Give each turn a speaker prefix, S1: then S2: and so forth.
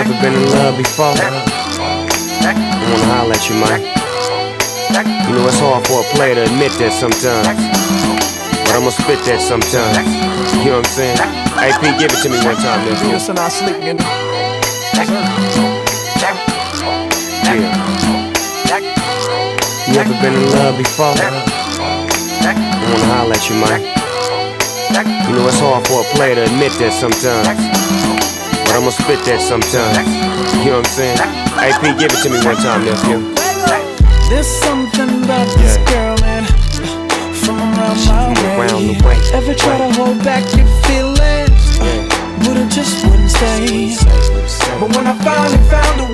S1: ever been in love before? I wanna holler at you, man. You know it's hard for a player to admit that sometimes, but I'ma spit that sometimes. You know what I'm saying? Hey P, give it to me one time, nigga.
S2: Listen, I sleep, nigga.
S1: Yeah. You ever been in love before? I wanna holler at you, man. You know it's hard for a player to admit that sometimes, but I'ma spit that sometimes. You know what I'm saying? Hey P, give it to me one time, nephew.
S2: There's something about this girl, man, from around my way. Ever try to hold back your feelings, but it just wouldn't stay. But when I finally found a